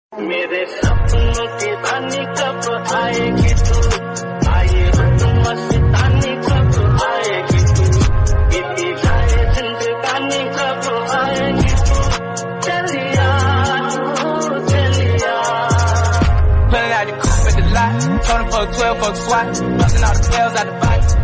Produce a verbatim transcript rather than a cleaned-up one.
मेरे सपनों की रानी कब आएगी तू, आए तू मस्तानी कब आएगी तू, बीती जाए जिंदगानी कब आएगी तू, चलिया तू चलिया. Pulling out the coupe at the lot, told him fuck twelve, fuck SWAT, busting all the bells out the box.